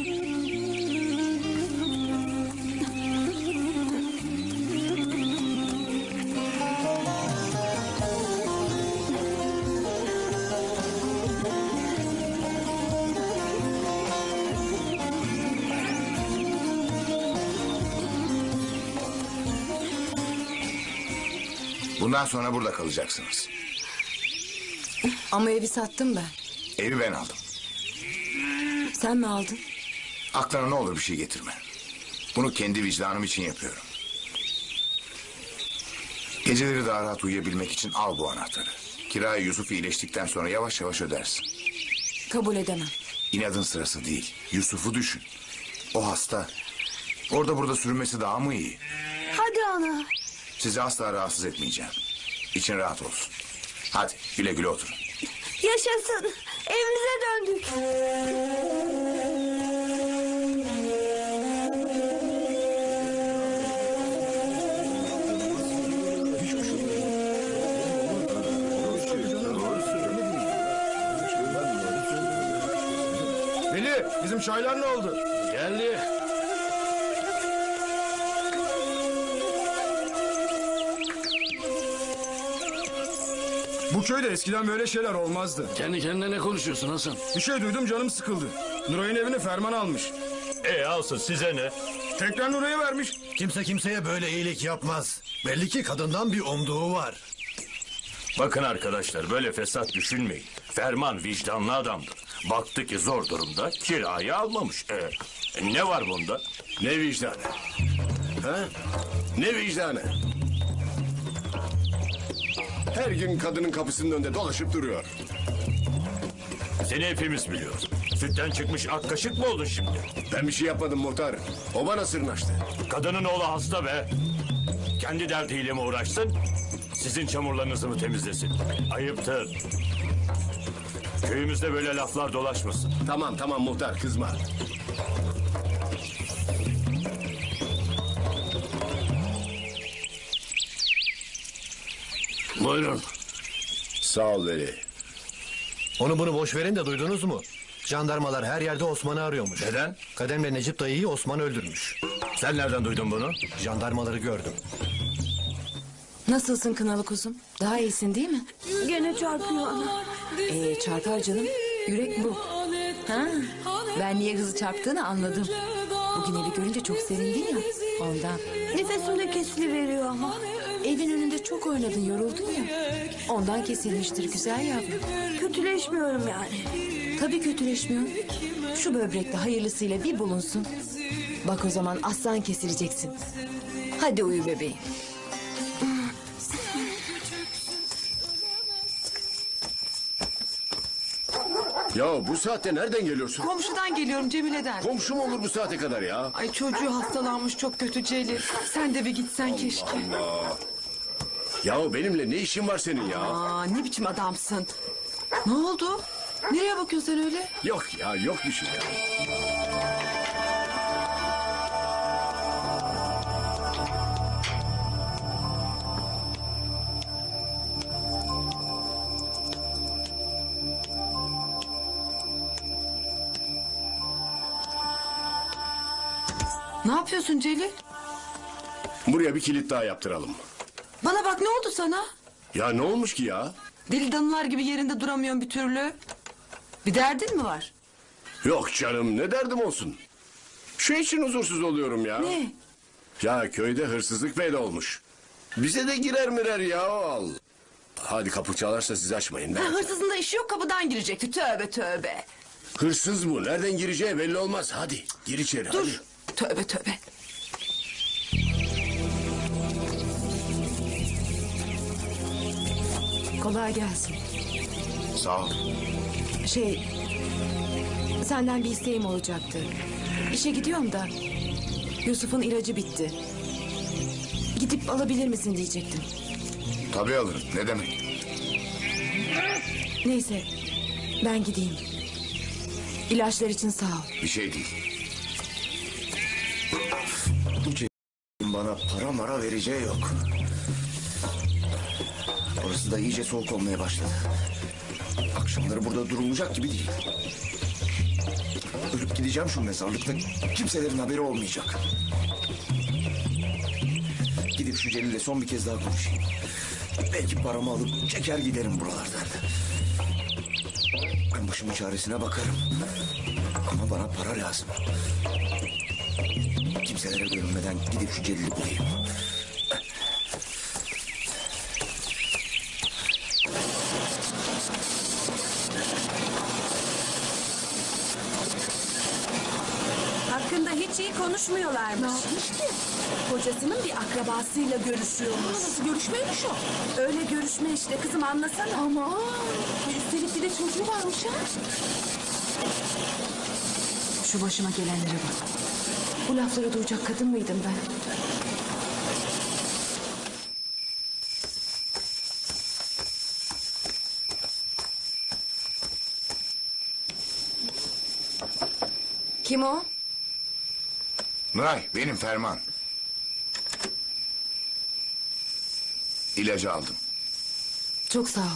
Bundan sonra burada kalacaksınız. Ama evi sattım ben. Evi ben aldım. Sen mi aldın? Aklına ne olur bir şey getirme. Bunu kendi vicdanım için yapıyorum. Geceleri daha rahat uyuyabilmek için al bu anahtarı. Kirayı Yusuf iyileştikten sonra yavaş yavaş ödersin. Kabul edemem. İnadın sırası değil. Yusuf'u düşün. O hasta. Orada burada sürünmesi daha mı iyi? Hadi ana. Sizi asla rahatsız etmeyeceğim. İçin rahat olsun. Hadi güle güle oturun. Yaşasın. Evimize döndük. Veli bizim çaylar ne oldu? Geldi. Bu köyde eskiden böyle şeyler olmazdı. Kendi kendine ne konuşuyorsun Hasan? Bir şey duydum canım sıkıldı. Nuray'ın evini Ferman almış. Alsın size ne? Tekrar Nuray'a vermiş. Kimse kimseye böyle iyilik yapmaz. Belli ki kadından bir umduğu var. Bakın arkadaşlar böyle fesat düşünmeyin. Ferman vicdanlı adamdır. Baktı ki zor durumda kirayı almamış. Ne var bunda? Ne vicdanı? Ha? Ne vicdanı? Her gün kadının kapısının önünde dolaşıp duruyor. Seni hepimiz biliyoruz. Sütten çıkmış ak kaşık mı oldun şimdi? Ben bir şey yapmadım muhtar. O bana sırnaştı. Kadının oğlu hasta be. Kendi derdiyle mi uğraşsın? Sizin çamurlarınızı mı temizlesin? Ayıptır. Köyümüzde böyle laflar dolaşmasın. Tamam muhtar kızma. Buyurun. Sağ ol Veli. Onu bunu boş verin de duydunuz mu? Jandarmalar her yerde Osman'ı arıyormuş. Neden? Kademle Necip dayıyı Osman öldürmüş. Sen nereden duydun bunu? Jandarmaları gördüm. Nasılsın kınalı kuzum? Daha iyisin değil mi? Gene çarpıyor ana. Çarpar canım. Yürek bu. Ha, ben niye hızlı çarptığını anladım. Bugün evi görünce çok sevindin ya. Ondan. Nefesim de kesiliveriyor ama. Evin önünde çok oynadın, yoruldun ya. Ondan kesilmiştir güzel yavrum. Kötüleşmiyorum yani. Tabii kötüleşmiyor. Şu böbrekte hayırlısıyla bir bulunsun. Bak o zaman aslan kesileceksin. Hadi uyu bebeğim. Ya bu saatte nereden geliyorsun? Komşudan geliyorum, Cemile'den. Komşu mu olur bu saate kadar ya? Ay çocuğu hastalanmış çok kötü Celil. Sen de bir gitsen keşke. Allah. Ya benimle ne işin var senin ya? Aa, ne biçim adamsın. Ne oldu? Nereye bakıyorsun sen öyle? Yok ya, yok bir şey ya. Ne yapıyorsun Celil? Buraya bir kilit daha yaptıralım. Bana bak, ne oldu sana? Ya ne olmuş ki ya? Deli danılar gibi yerinde duramıyorsun bir türlü. Bir derdin mi var? Yok canım, ne derdim olsun. Şu için huzursuz oluyorum ya. Ne? Ya köyde hırsızlık bel olmuş. Bize de girer mirer ya al. Hadi kapı çalarsa siz açmayın. Ha, hırsızın da işi yok, kapıdan girecekti. Tövbe tövbe. Hırsız bu. Nereden gireceği belli olmaz. Hadi gir içeri Dur. hadi. Tövbe tövbe. Kolay gelsin. Sağ ol. Senden bir isteğim olacaktı. İşe gidiyorum da Yusuf'un ilacı bitti. Gidip alabilir misin diyecektim. Tabii alırım. Ne demek? Neyse, ben gideyim. İlaçlar için sağ ol. Bir şey değil. Bu c***in bana para mara vereceği yok. Orası da iyice soğuk olmaya başladı. Akşamları burada durulacak gibi değil. Ölüp gideceğim şu mezarlıkta. Kimselerin haberi olmayacak. Gidip şu Celil'le son bir kez daha konuşayım. Belki paramı alıp çeker giderim buralardan. Ben başımın çaresine bakarım. Ama bana para lazım. Kimselere görünmeden gidip şu Celil'i bulayım. Hakkında hiç iyi konuşmuyorlarmış. Ne yapmış ki? Kocasının bir akrabasıyla görüşüyormuş. Nasıl görüşmeymiş o? Öyle görüşme işte kızım, anlasana. Ama üstelik bir de çocuğu varmış ha. Şu başıma gelenlere bak. Bu lafları duyacak kadın mıydım ben? Kim o? Nuray benim Ferman. İlacı aldım. Çok sağ ol.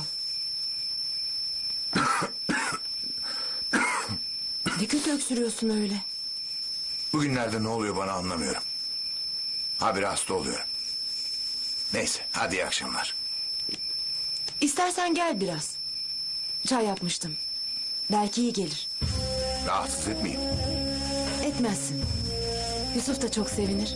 Ne kötü öksürüyorsun öyle. Bugünlerde ne oluyor bana anlamıyorum. Habire hasta oluyorum. Neyse hadi iyi akşamlar. İstersen gel biraz. Çay yapmıştım. Belki iyi gelir. Rahatsız etmeyeyim. Etmezsin. Yusuf da çok sevinir.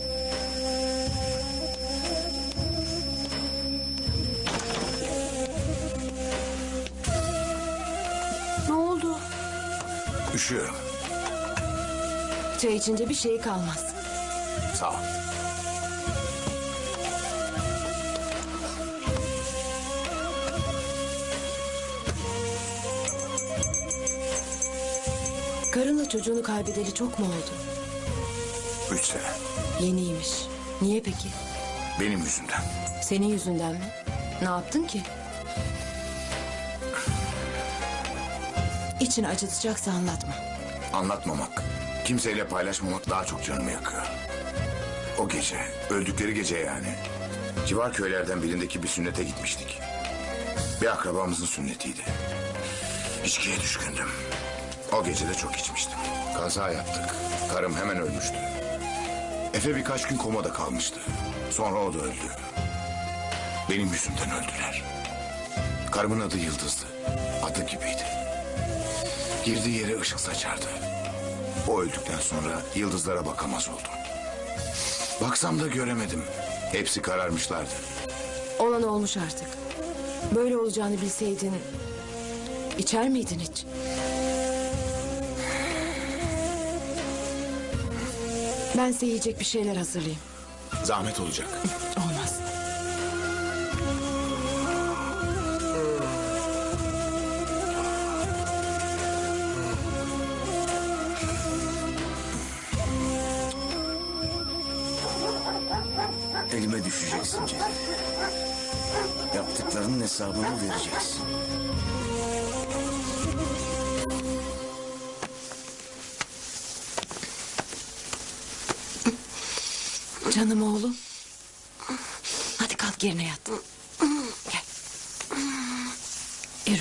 Ne oldu? Üşüyorum. Çay içince bir şey kalmaz. Sağ ol. Karınla çocuğunu kaybedeli çok mu oldu? 3 sene. Yeniymiş. Niye peki? Benim yüzümden. Senin yüzünden mi? Ne yaptın ki? İçini acıtacaksa anlatma. Anlatmamak, kimseyle paylaşmamak daha çok canımı yakıyor. O gece, öldükleri gece yani. Civar köylerden birindeki bir sünnete gitmiştik. Bir akrabamızın sünnetiydi. İçkiye düşkündüm. O gece de çok içmiştim. Kaza yaptık. Karım hemen ölmüştü. Efe birkaç gün komada kalmıştı. Sonra o da öldü. Benim yüzümden öldüler. Karımın adı Yıldız'dı. Adı gibiydi. Girdiği yere ışık saçardı. O öldükten sonra yıldızlara bakamaz oldum. Baksam da göremedim. Hepsi kararmışlardı. Olan olmuş artık. Böyle olacağını bilseydin... içer miydin hiç? Ben size yiyecek bir şeyler hazırlayayım. Zahmet olacak. Olmaz. düşeceksin Celil. Yaptıklarının hesabını vereceksin. Canım oğlum. Hadi kalk yerine yat. Gel. Yürü.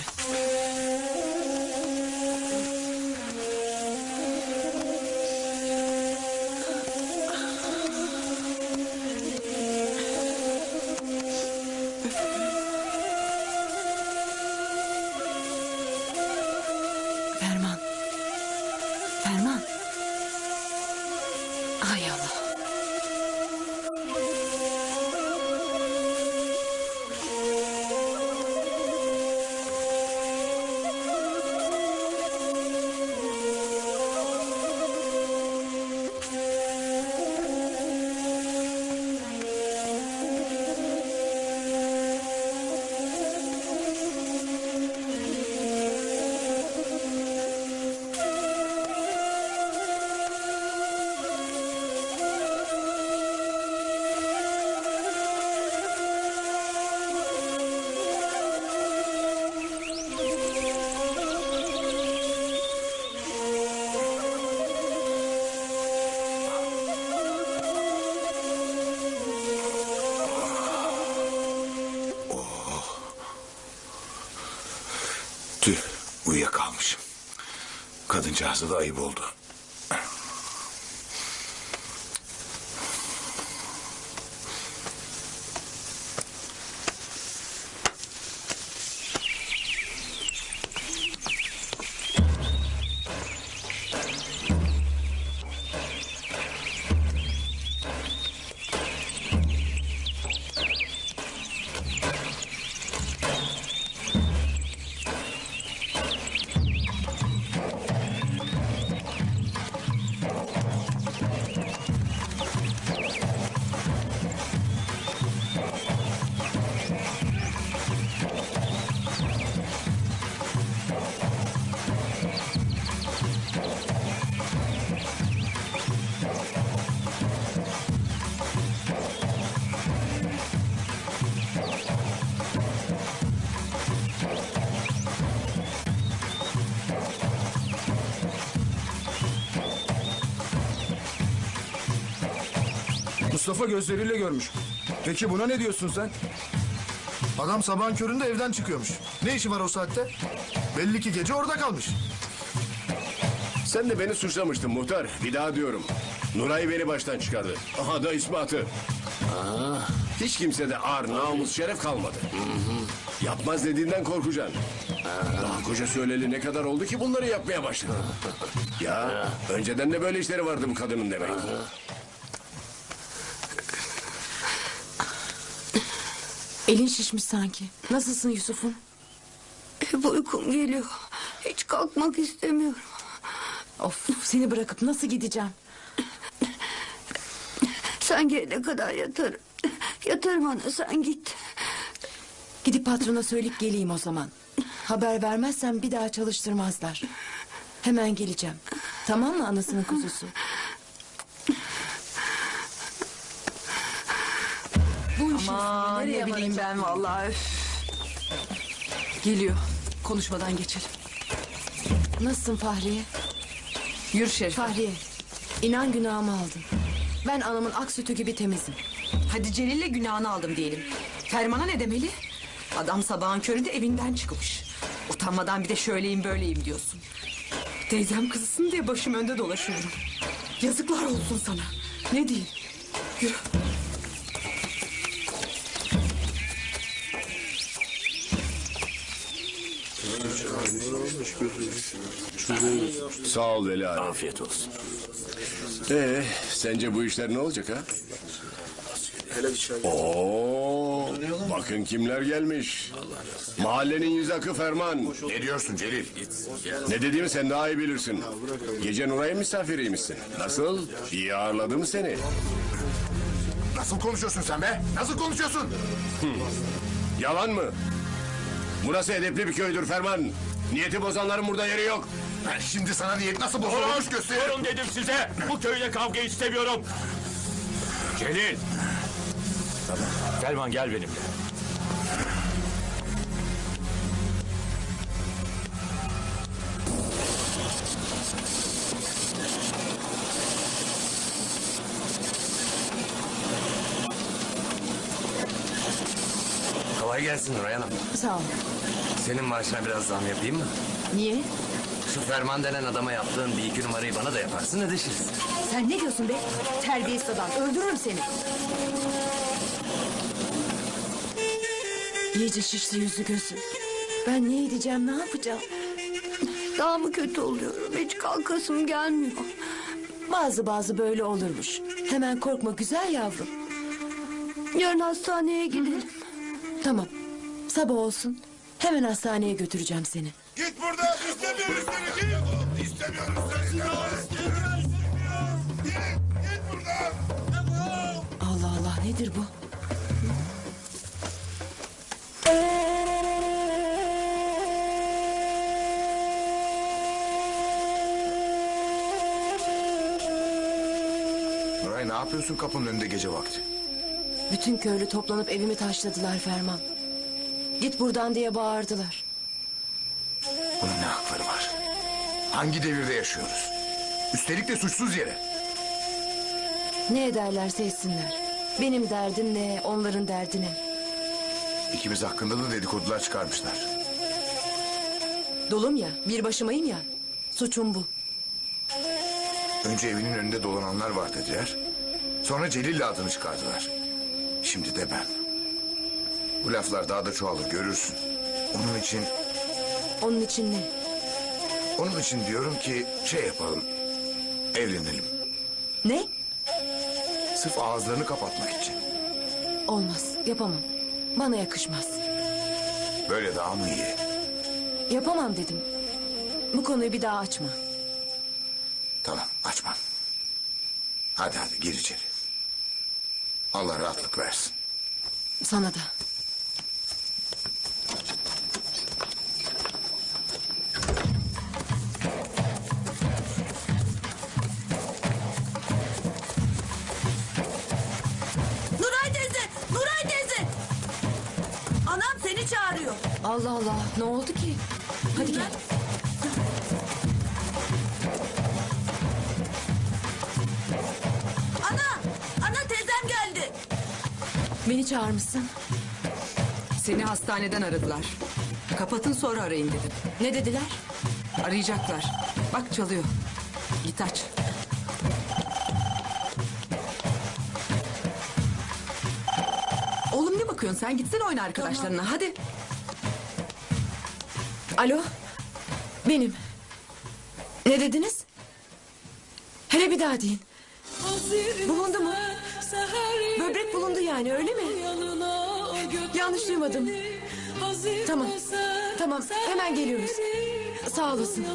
Ferman. Ferman. Ay Allah. Tüh, uyuyakalmışım. Kadıncağıza da ayıp oldu. Mustafa gözleriyle görmüş. Peki buna ne diyorsun sen? Adam sabahın köründe evden çıkıyormuş. Ne işi var o saatte? Belli ki gece orada kalmış. Sen de beni suçlamıştın muhtar. Bir daha diyorum. Nuray beni baştan çıkardı. Aha da ispatı. Hiç kimsede ar, namus, şeref kalmadı. Yapmaz dediğinden korkacaksın. Daha koca söyleli ne kadar oldu ki bunları yapmaya başladı. Ya önceden de böyle işleri vardı bu kadının demek. Elin şişmiş sanki. Nasılsın Yusuf'um? Hep uykum geliyor. Hiç kalkmak istemiyorum. Of, seni bırakıp nasıl gideceğim? Sen gelene kadar yatarım. Yatarım ana, sen git. Gidip patrona söyleyip geleyim o zaman. Haber vermezsen bir daha çalıştırmazlar. Hemen geleceğim. Tamam mı anasının kuzusu? Bu işin Aman nereye ne bileyim varacak? ben vallahi. Üf. Geliyor. Konuşmadan geçelim. Nasılsın Fahriye? Yürü Şerife. Fahriye, inan günahımı aldım. Ben anamın ak sütü gibi temizim. Hadi Celil'le günahını aldım diyelim. Ferman'a ne demeli? Adam sabahın köründe evinden çıkmış. Utanmadan bir de şöyleyim böyleyim diyorsun. Teyzem kızısın diye başım önde dolaşıyorum. Yazıklar olsun sana. Ne diyeyim? Yürü. Sağ ol Veli abi. Afiyet olsun. Sence bu işler ne olacak ha? Oo, bakın kimler gelmiş. Mahallenin yüz akı Ferman. Ne diyorsun Celil? Ne dediğimi sen daha iyi bilirsin. Gece Nuray'ın misafiriymişsin. Nasıl? İyi ağırladı mı seni? Nasıl konuşuyorsun sen be? Nasıl konuşuyorsun? Yalan mı? Burası edepli bir köydür Ferman. Niyeti bozanların burada yeri yok. Ben şimdi sana niyet nasıl bozulmuş gösteririm. Durun dedim size. Bu köyde kavga istemiyorum. Celil. Tamam. Ferman gel benimle. Kolay gelsin Nuray Hanım. Sağ ol. Senin maaşına biraz zam yapayım mı? Niye? Şu Ferman denen adama yaptığın bir iki numarayı bana da yaparsın, ödeşiriz. Sen ne diyorsun be? Terbiyesiz adam. Öldürürüm seni. İyice şişti yüzü gözü. Ben ne edeceğim, ne yapacağım? Daha mı kötü oluyorum? Hiç kalkasım gelmiyor. Bazı böyle olurmuş. Hemen korkma güzel yavrum. Yarın hastaneye gidelim. Tamam. Sabah olsun. Hemen hastaneye götüreceğim seni. Git buradan. İstemiyoruz seni. Git. İstemiyoruz seni. Git buradan. Allah Allah nedir bu? Nuray ne yapıyorsun kapının önünde gece vakti? Bütün köylü toplanıp evimi taşladılar Ferman. Git buradan diye bağırdılar. Bunun ne hakları var? Hangi devirde yaşıyoruz? Üstelik de suçsuz yere. Ne ederlerse etsinler. Benim derdim ne, onların derdi ne? İkimiz hakkında da dedikodular çıkarmışlar. Dolum ya, bir başımayım ya. Suçum bu. Önce evinin önünde dolananlar var dediler. Sonra Celil'le adını çıkardılar. Şimdi de ben. Bu laflar daha da çoğalır görürsün. Onun için... Onun için ne? Onun için diyorum ki şey yapalım. Evlenelim. Ne? Sırf ağızlarını kapatmak için. Olmaz, yapamam. Bana yakışmaz. Böyle daha mı iyi? Yapamam dedim. Bu konuyu bir daha açma. Tamam açmam. Hadi gir içeri. Allah rahatlık versin. Sana da. Nuray teyze! Nuray teyze! Anam seni çağırıyor. Allah Allah, ne oldu ki? Hadi gel. Ana teyzem geldi. Beni çağırmışsın. Seni hastaneden aradılar. Kapatın sonra arayın dedim. Ne dediler? Arayacaklar. Bak çalıyor. Git aç. Oğlum ne bakıyorsun sen? Gitsene oyna arkadaşlarına hadi. Alo, benim. Ne dediniz? Hele bir daha deyin. Bulundu mu? Böbrek bulundu yani öyle mi? Yanlış duymadım. Tamam, tamam hemen geliyoruz. Sağ olasın.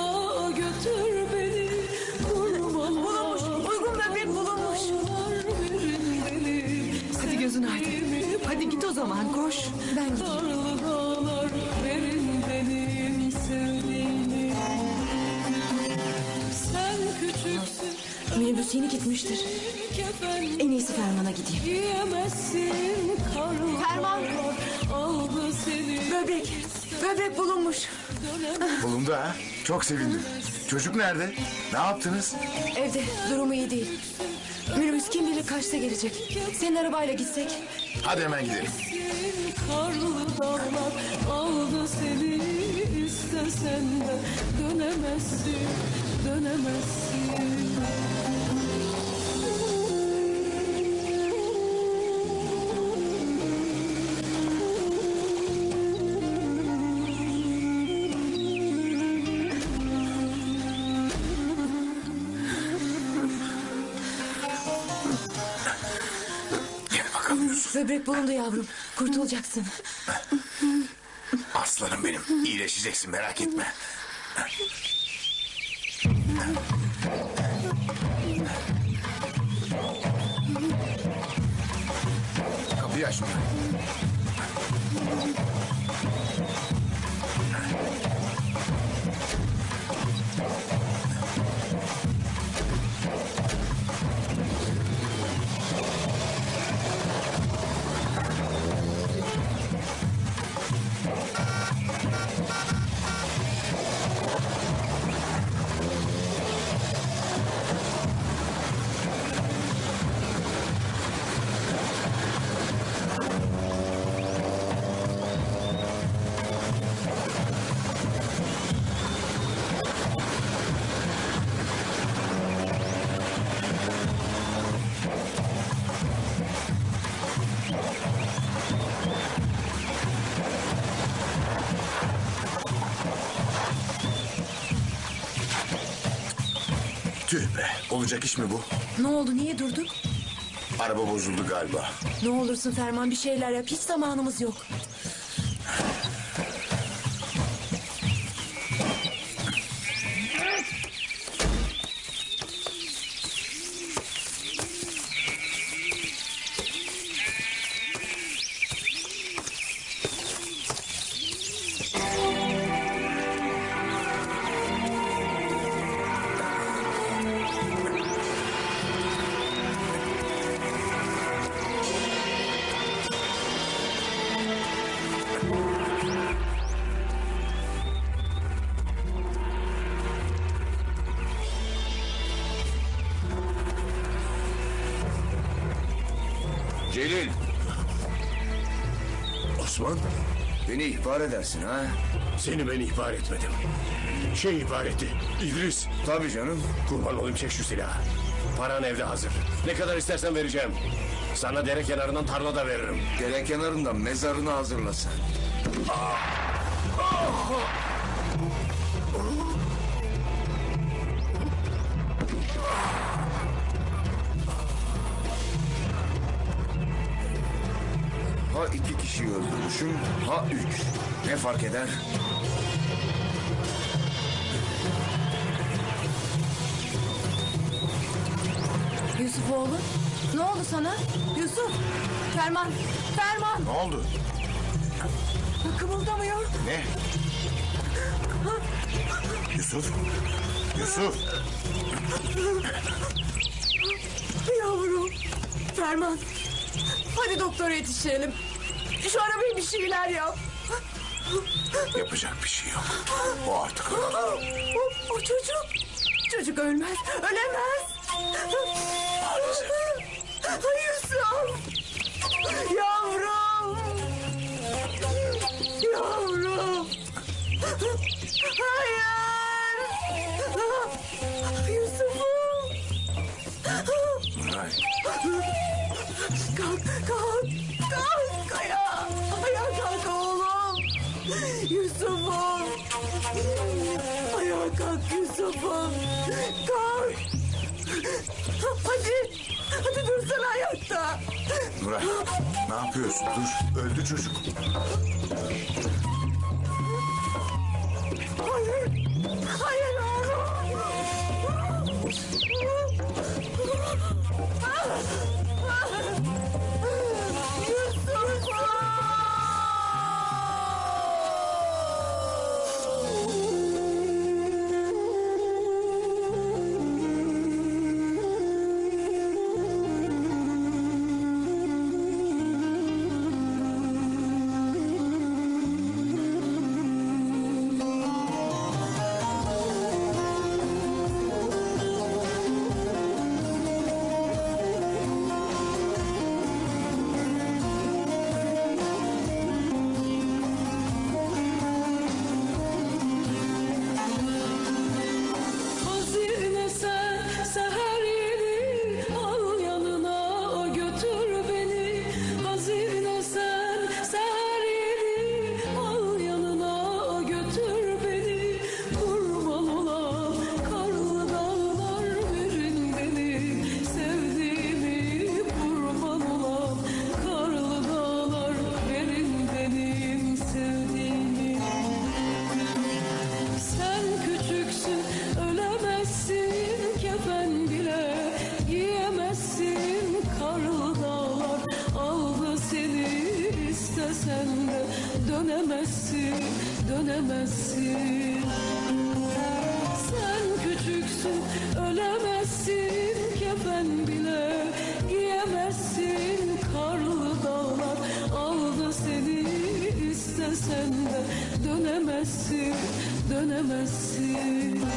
Bulunmuş, uygun böbrek bulunmuş. Hadi gözün aydın. Hadi git o zaman koş. Ben gideyim. Minibüs yeni gitmiştir. En iyisi Ferman'a gideyim. Ferman! Böbrek bulunmuş. Bulundu ha. Çok sevindim. Çocuk nerede? Ne yaptınız? Evde, durumu iyi değil. Minibüs kim bilir kaçta gelecek. Senin arabayla gitsek. Hadi hemen gidelim. Karlı dağlar aldı seni, istesen de dönemezsin, dönemezsin. Böbrek bulundu yavrum. Kurtulacaksın. Aslanım benim. İyileşeceksin merak etme. Kapıyı aç. Tüh be, olacak iş mi bu? Ne oldu, niye durduk? Araba bozuldu galiba. Ne olursun Ferman, bir şeyler yap. Hiç zamanımız yok. Celil, Osman, beni ihbar edersin ha? seni ben ihbar etmedim. Şey ihbar etti, İdris. Tabii canım. Kurban olayım, çek şu silahı. Paran evde hazır. Ne kadar istersen vereceğim. Sana dere kenarından tarla da veririm. Dere kenarından mezarını hazırlasın. Ha 2 kişiyi öldürmüşüm, ha 3. Ne fark eder? Yusuf oğlum, ne oldu sana? Yusuf, Ferman, Ferman. Ne oldu? Kımıldamıyor. Ne? Yusuf? Yusuf? Yavrum, Ferman. Hadi doktora yetişelim. Şu arabaya bir şeyler yap. Yapacak bir şey yok. O artık öldü. O çocuk. Çocuk ölmez, ölemez. Maalesef. Yusuf. Yavrum. Yavrum. Hayır. Yusuf'um. Nuray. Kalk, kalk, kalk ayağa. Ayağa kalk oğlum. Yusuf'um. Ayağa kalk Yusuf'um. Kalk. Hadi, hadi dursana ayakta. Nuray, ne yapıyorsun? Dur, öldü çocuk. Hayır, hayır oğlum. Hazine sen seher yeni al yanına götür beni. Hazine sen seher yeni al yanına götür beni. Kurban olan karlı dağlar verin beni. Sevdiğimi kurban olan karlı dağlar verin benim sevdiğimi. Sen küçüksün, ölemezsin, kefen bile giyemezsin. Karlı dağlar aldı seni, istesen de dönemezsin, dönemezsin. Sen küçüksün, ölemezsin, kefen bile giyemezsin. Karlı dağlar aldı seni, istesen de dönemezsin, dönemezsin.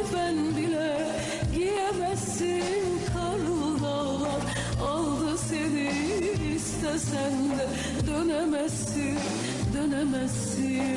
kefen bile giyemezsin. Karlı dağlar aldı seni, istesen de dönemezsin, dönemezsin.